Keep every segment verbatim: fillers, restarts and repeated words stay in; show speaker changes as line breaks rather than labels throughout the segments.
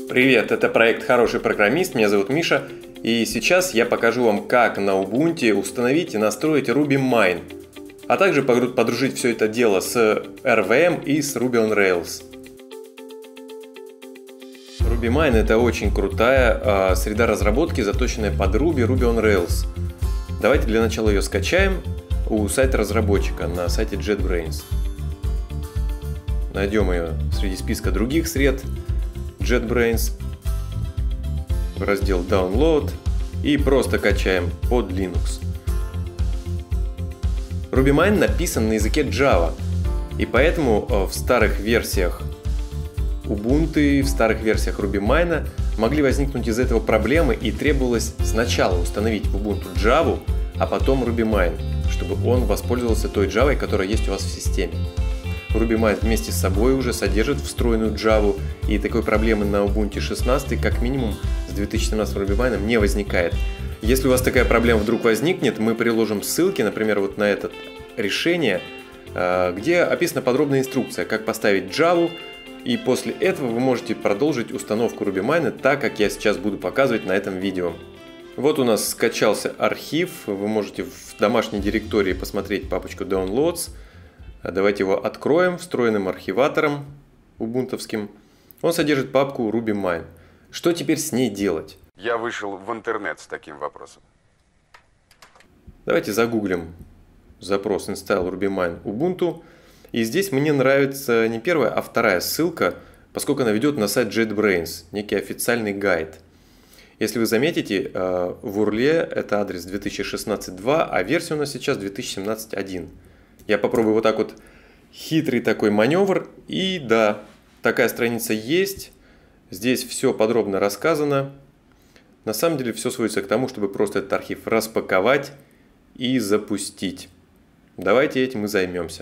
Привет, это проект «Хороший программист», меня зовут Миша, и сейчас я покажу вам, как на Ubuntu установить и настроить RubyMine, а также подружить все это дело с эр ви эм и с Ruby on Rails. RubyMine — это очень крутая э, среда разработки, заточенная под Ruby, Ruby on Rails. Давайте для начала ее скачаем у сайта разработчика на сайте JetBrains. Найдем ее среди списка других сред JetBrains, в раздел Download и просто качаем под Linux. RubyMine написан на языке Java, и поэтому в старых версиях Ubuntu, в старых версиях RubyMine могли возникнуть из этого проблемы, и требовалось сначала установить в Ubuntu Java, а потом RubyMine, чтобы он воспользовался той Java, которая есть у вас в системе. RubyMine вместе с собой уже содержит встроенную Java, и такой проблемы на Ubuntu шестнадцать как минимум с две тысячи семнадцатым RubyMine не возникает. Если у вас такая проблема вдруг возникнет, мы приложим ссылки, например, вот на это решение, где описана подробная инструкция, как поставить Java, и после этого вы можете продолжить установку RubyMine так, как я сейчас буду показывать на этом видео. Вот у нас скачался архив, вы можете в домашней директории посмотреть папочку Downloads. Давайте его откроем встроенным архиватором убунтовским. Он содержит папку RubyMine. Что теперь с ней делать?
Я вышел в интернет с таким вопросом.
Давайте загуглим запрос install RubyMine Ubuntu. И здесь мне нравится не первая, а вторая ссылка, поскольку она ведет на сайт JetBrains, некий официальный гайд. Если вы заметите, в ур эл это адрес две тысячи шестнадцать точка два, а версия у нас сейчас две тысячи семнадцать точка один. Я попробую вот так вот хитрый такой маневр. И да, такая страница есть. Здесь все подробно рассказано. На самом деле все сводится к тому, чтобы просто этот архив распаковать и запустить. Давайте этим и займемся.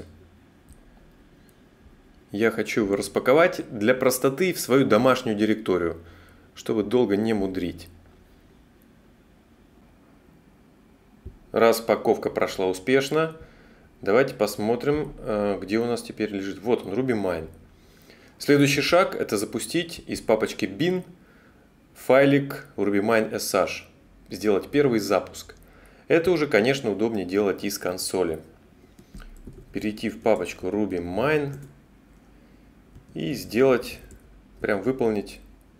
Я хочу его распаковать для простоты в свою домашнюю директорию, чтобы долго не мудрить. Распаковка прошла успешно. Давайте посмотрим, где у нас теперь лежит. Вот он, RubyMine. Следующий шаг — это запустить из папочки bin файлик RubyMine.sh. Сделать первый запуск. Это уже, конечно, удобнее делать из консоли. Перейти в папочку RubyMine и сделать, прям выполнить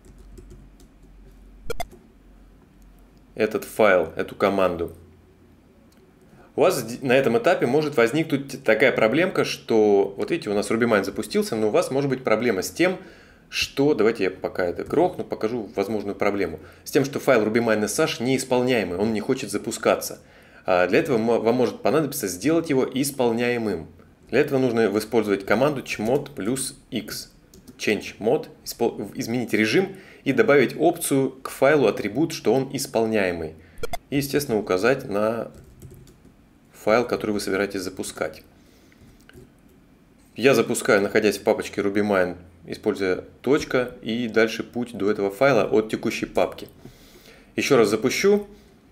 этот файл, эту команду. У вас на этом этапе может возникнуть такая проблемка, что, вот видите, у нас RubyMine запустился, но у вас может быть проблема с тем, что, давайте я пока это грохну, покажу возможную проблему, с тем, что файл RubyMine.sh неисполняемый, он не хочет запускаться. А для этого вам может понадобиться сделать его исполняемым. Для этого нужно использовать команду chmod плюс x, change mod, изменить режим и добавить опцию к файлу атрибут, что он исполняемый. И, естественно, указать на файл, который вы собираетесь запускать. Я запускаю, находясь в папочке RubyMine, используя точка, и дальше путь до этого файла от текущей папки. Еще раз запущу.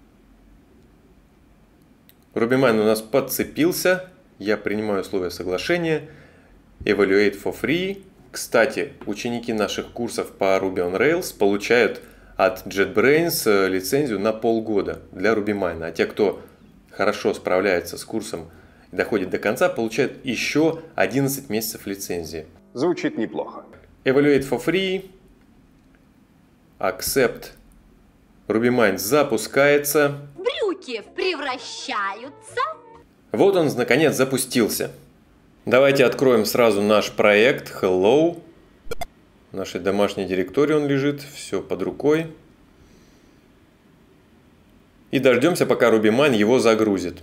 RubyMine у нас подцепился. Я принимаю условия соглашения. Evaluate for free. Кстати, ученики наших курсов по Ruby on Rails получают от JetBrains лицензию на полгода для RubyMine. А те, кто хорошо справляется с курсом и доходит до конца, получает еще одиннадцать месяцев лицензии.
Звучит неплохо.
Evaluate for free. Accept. RubyMine запускается.
Брюки превращаются.
Вот он, наконец, запустился. Давайте откроем сразу наш проект Hello. В нашей домашней директории он лежит. Все под рукой. И дождемся, пока RubyMine его загрузит.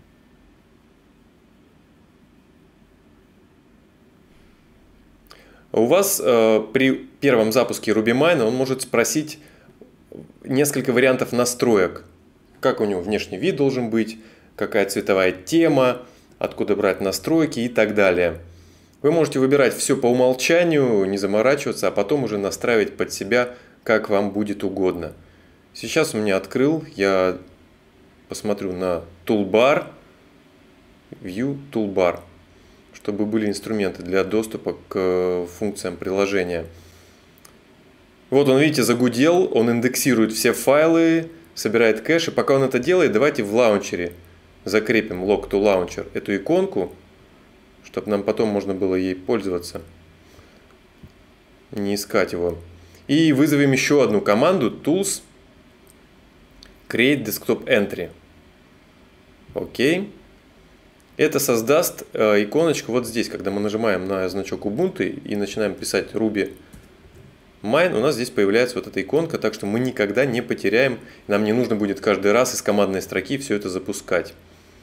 У вас э, при первом запуске RubyMine он может спросить несколько вариантов настроек. Как у него внешний вид должен быть, какая цветовая тема, откуда брать настройки и так далее. Вы можете выбирать все по умолчанию, не заморачиваться, а потом уже настраивать под себя, как вам будет угодно. Сейчас у меня открыл, я посмотрю на Toolbar, View Toolbar, чтобы были инструменты для доступа к функциям приложения. Вот он, видите, загудел, он индексирует все файлы, собирает кэш, и пока он это делает, давайте в лаунчере закрепим log to launcher эту иконку, чтобы нам потом можно было ей пользоваться, не искать его. И вызовем еще одну команду tools create desktop entry. Окей. Это создаст э, иконочку вот здесь, когда мы нажимаем на значок Ubuntu и начинаем писать Ruby Mine, у нас здесь появляется вот эта иконка, так что мы никогда не потеряем, нам не нужно будет каждый раз из командной строки все это запускать.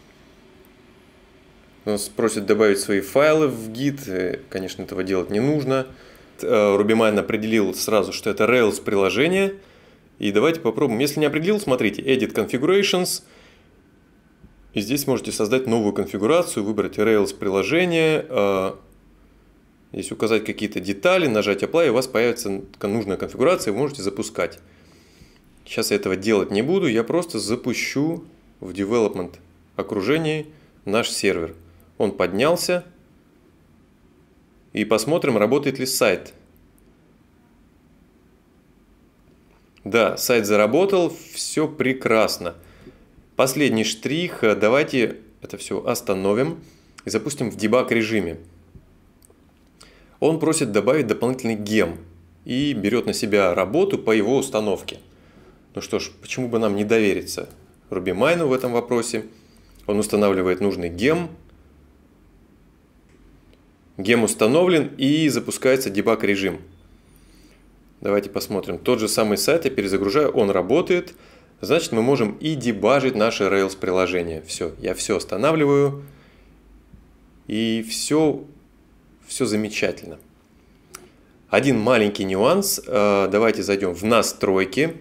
Нас просит добавить свои файлы в Git, конечно, этого делать не нужно. RubyMine определил сразу, что это Rails приложение, и давайте попробуем. Если не определил, смотрите, Edit Configurations, и здесь можете создать новую конфигурацию, выбрать Rails приложение, здесь указать какие-то детали, нажать Apply, и у вас появится нужная конфигурация, вы можете запускать. Сейчас я этого делать не буду, я просто запущу в Development окружении наш сервер. Он поднялся, и посмотрим, работает ли сайт. Да, сайт заработал, все прекрасно. Последний штрих, давайте это все остановим и запустим в дебаг режиме. Он просит добавить дополнительный гем и берет на себя работу по его установке. Ну что ж, почему бы нам не довериться RubyMine в этом вопросе? Он устанавливает нужный гем. Гем установлен и запускается дебаг режим. Давайте посмотрим. Тот же самый сайт я перезагружаю, он работает. Значит, мы можем и дебажить наше Rails приложение. Все, я все останавливаю. И все, все замечательно. Один маленький нюанс. Давайте зайдем в настройки.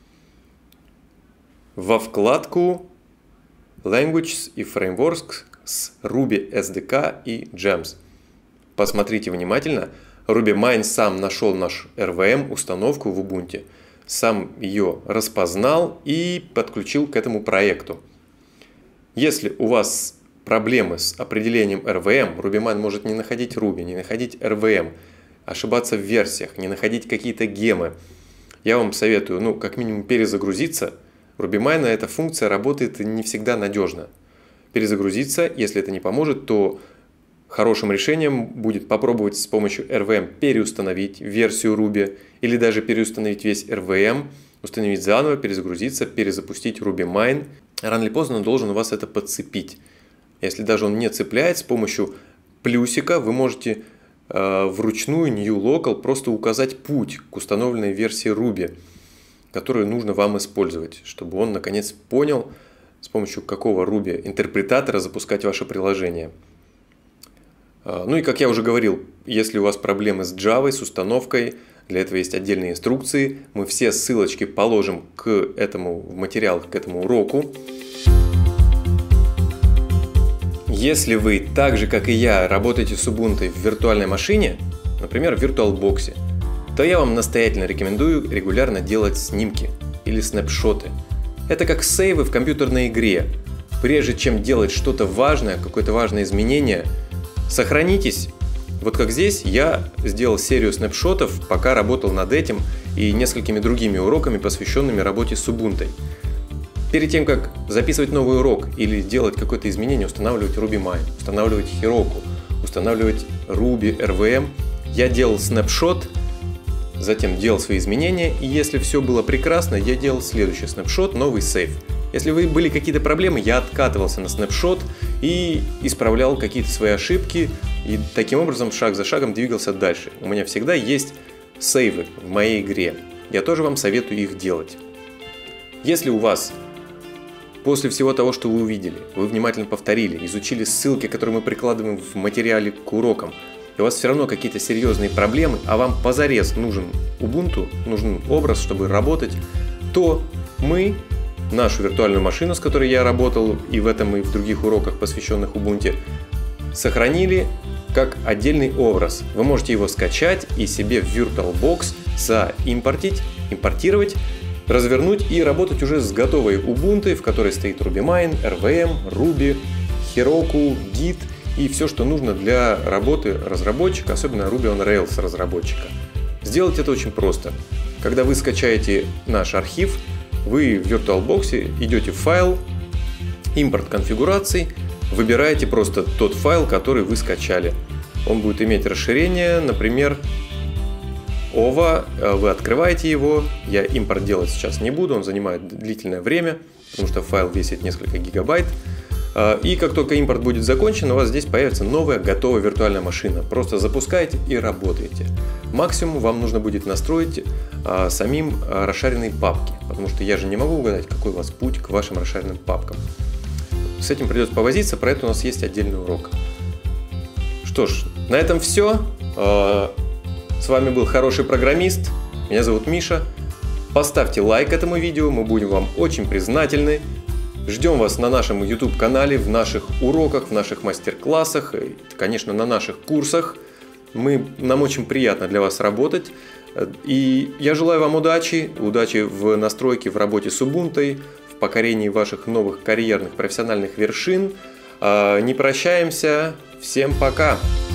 Во вкладку Languages и Frameworks с Ruby эс ди кей и Gems. Посмотрите внимательно. RubyMine сам нашел наш эр ви эм установку в Ubuntu. Сам ее распознал и подключил к этому проекту. Если у вас проблемы с определением эр ви эм, RubyMine может не находить Ruby, не находить эр ви эм, ошибаться в версиях, не находить какие-то гемы, я вам советую, ну, как минимум перезагрузиться. RubyMine эта функция работает не всегда надежно. Перезагрузиться, если это не поможет, то хорошим решением будет попробовать с помощью эр ви эм переустановить версию Ruby или даже переустановить весь эр ви эм, установить заново, перезагрузиться, перезапустить RubyMine. Рано или поздно он должен у вас это подцепить. Если даже он не цепляет, с помощью плюсика вы можете э, вручную New Local просто указать путь к установленной версии Ruby, которую нужно вам использовать, чтобы он наконец понял, с помощью какого Ruby интерпретатора запускать ваше приложение. Ну и как я уже говорил, если у вас проблемы с Java, с установкой, для этого есть отдельные инструкции. Мы все ссылочки положим к этому в материалах, к этому уроку. Если вы так же, как и я, работаете с Ubuntu в виртуальной машине, например, в VirtualBox, то я вам настоятельно рекомендую регулярно делать снимки или снапшоты. Это как сейвы в компьютерной игре. Прежде чем делать что-то важное, какое-то важное изменение, сохранитесь. Вот как здесь я сделал серию снапшотов, пока работал над этим и несколькими другими уроками, посвященными работе с Ubuntu. Перед тем, как записывать новый урок или делать какое-то изменение, устанавливать RubyMine, устанавливать Heroku, устанавливать Ruby, эр ви эм, я делал снапшот, затем делал свои изменения, и если все было прекрасно, я делал следующий снапшот, новый сейв. Если вы были какие-то проблемы, я откатывался на снапшот и исправлял какие-то свои ошибки, и таким образом шаг за шагом двигался дальше. У меня всегда есть сейвы в моей игре. Я тоже вам советую их делать. Если у вас после всего того, что вы увидели, вы внимательно повторили, изучили ссылки, которые мы прикладываем в материале к урокам, и у вас все равно какие-то серьезные проблемы, а вам позарез нужен Ubuntu, нужен образ, чтобы работать, то мы нашу виртуальную машину, с которой я работал и в этом, и в других уроках, посвященных Ubuntu, сохранили как отдельный образ. Вы можете его скачать и себе в VirtualBox заимпортить, импортировать, развернуть и работать уже с готовой Ubuntu, в которой стоит RubyMine, эр ви эм, Ruby, Heroku, Git и все, что нужно для работы разработчика, особенно Ruby on Rails разработчика. Сделать это очень просто. Когда вы скачаете наш архив, вы в VirtualBox идете в файл, импорт конфигураций, выбираете просто тот файл, который вы скачали. Он будет иметь расширение, например, ова, вы открываете его, я импорт делать сейчас не буду, он занимает длительное время, потому что файл весит несколько гигабайт. И как только импорт будет закончен, у вас здесь появится новая готовая виртуальная машина. Просто запускаете и работаете. Максимум вам нужно будет настроить а, самим а, расшаренные папки, потому что я же не могу угадать, какой у вас путь к вашим расшаренным папкам. С этим придется повозиться, про это у нас есть отдельный урок. Что ж, на этом все. С вами был Хороший программист. Меня зовут Миша. Поставьте лайк этому видео, мы будем вам очень признательны. Ждем вас на нашем YouTube-канале, в наших уроках, в наших мастер-классах, и, конечно, на наших курсах. Мы, нам очень приятно для вас работать. И я желаю вам удачи, удачи в настройке, в работе с Ubuntu, в покорении ваших новых карьерных профессиональных вершин. Не прощаемся. Всем пока!